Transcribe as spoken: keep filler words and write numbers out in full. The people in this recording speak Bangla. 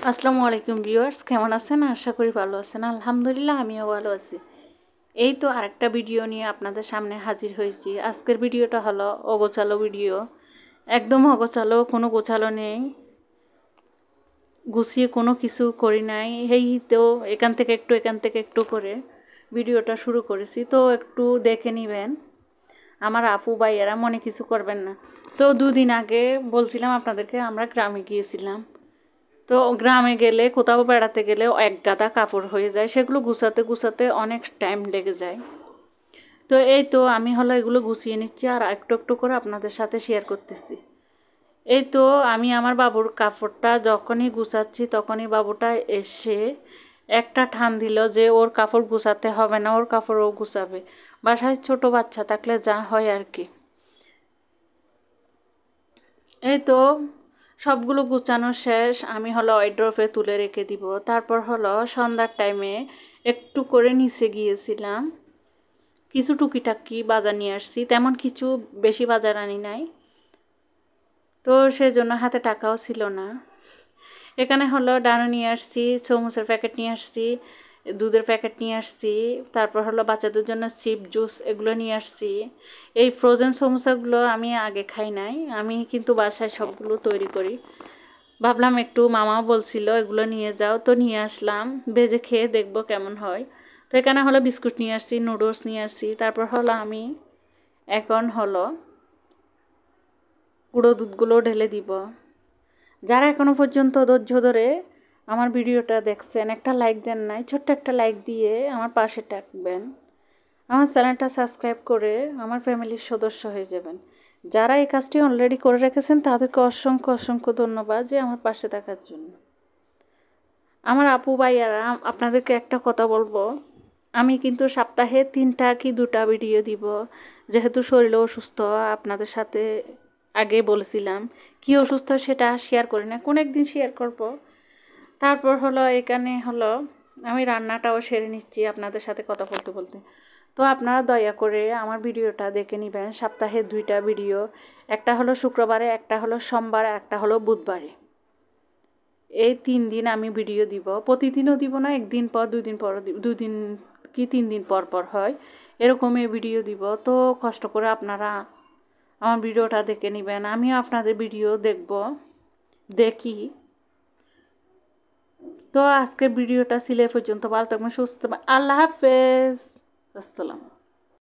আসসালামু আলাইকুম ভিউয়ার্স, কেমন আছেন? আশা করি ভালো আছেন। আলহামদুলিল্লাহ আমিও ভালো আছি। এই তো আরেকটা ভিডিও নিয়ে আপনাদের সামনে হাজির হয়েছি। আজকের ভিডিওটা হলো অগোছালো ভিডিও, একদম অগোছালো, কোনো গোছালো নেই, গুছিয়ে কোনো কিছু করি নাই। এই তো এখান থেকে একটু এখান থেকে একটু করে ভিডিওটা শুরু করেছি, তো একটু দেখে নেবেন। আমার আপু ভাইয়েরা মনে কিছু করবেন না। তো দুদিন আগে বলছিলাম আপনাদেরকে আমরা গ্রামে গিয়েছিলাম। তো গ্রামে গেলে কোথাও বেড়াতে গেলেও এক গাদা কাপড় হয়ে যায়, সেগুলো গুছাতে গুছাতে অনেক টাইম লেগে যায়। তো এই তো আমি হলো এগুলো গুছিয়ে নিচ্ছি আর একটু একটু করে আপনাদের সাথে শেয়ার করতেছি। এই তো আমি আমার বাবুর কাপড়টা যখনই গুছাচ্ছি তখনই বাবুটা এসে একটা ঠান দিল যে ওর কাপড় গুছাতে হবে না, ওর কাপড় ও গুছাবে। বাসায় ছোট বাচ্চা থাকলে যা হয় আর কি। এই তো সবগুলো গুছানো শেষ, আমি হলো ওয়ারড্রবে তুলে রেখে দিব। তারপর হলো সন্ধ্যার টাইমে একটু করে নিচে গিয়েছিলাম, কিছু টুকিটাকি বাজার নিয়ে আসছি, তেমন কিছু বেশি বাজার আনি নাই, তো সেজন্য হাতে টাকাও ছিল না। এখানে হলো ডানো নিয়ে আসছি, সমুসের প্যাকেট নিয়ে আসছি, দুধের প্যাকেট নিয়ে আসছি, তারপর হলো বাচ্চাদের জন্য চিপ জুস এগুলো নিয়ে আসছি। এই ফ্রোজেন সমোসাগুলো আমি আগে খাই নাই, আমি কিন্তু বাসায় সবগুলো তৈরি করি। ভাবলাম একটু মামাও বলছিল এগুলো নিয়ে যাও, তো নিয়ে আসলাম, ভেজে খেয়ে দেখবো কেমন হয়। তো এখানে হলো বিস্কুট নিয়ে আসছি, নুডলস নিয়ে আসছি। তারপর হলো আমি এখন হলো পুরো দুধগুলো ঢেলে দিব। যারা এখনও পর্যন্ত ধৈর্য ধরে আমার ভিডিওটা দেখছেন, একটা লাইক দেন নাই, ছোট্ট একটা লাইক দিয়ে আমার পাশে থাকবেন, আমার চ্যানেলটা সাবস্ক্রাইব করে আমার ফ্যামিলির সদস্য হয়ে যাবেন। যারা এই কাজটি অলরেডি করে রেখেছেন তাদেরকে অসংখ্য অসংখ্য ধন্যবাদ যে আমার পাশে থাকার জন্য। আমার আপু ভাইয়ারা, আপনাদেরকে একটা কথা বলবো, আমি কিন্তু সপ্তাহে তিনটা কি দুটা ভিডিও দিব, যেহেতু শরীরে অসুস্থ। আপনাদের সাথে আগে বলেছিলাম কি অসুস্থ সেটা শেয়ার করি না, কোন একদিন শেয়ার করব। তারপর হলো এখানে হলো আমি রান্নাটাও সেরে নিচ্ছি আপনাদের সাথে কথা বলতে বলতে। তো আপনারা দয়া করে আমার ভিডিওটা দেখে নেবেন, সপ্তাহে দুইটা ভিডিও, একটা হলো শুক্রবারে, একটা হলো সোমবার, একটা হলো বুধবারে। এই তিন দিন আমি ভিডিও দিব, প্রতিদিনও দিব না, একদিন পর দুই দিন পর দুই দিন কি তিন দিন পর পর হয় এরকমই ভিডিও দিব। তো কষ্ট করে আপনারা আমার ভিডিওটা দেখে নেবেন, আমিও আপনাদের ভিডিও দেখব, দেখি। তো আজকের ভিডিওটা ছিল এ পর্যন্ত। ভালো থাকবেন, সুস্থ থাকবেন, আল্লাহ হাফেজ, আসসালাম।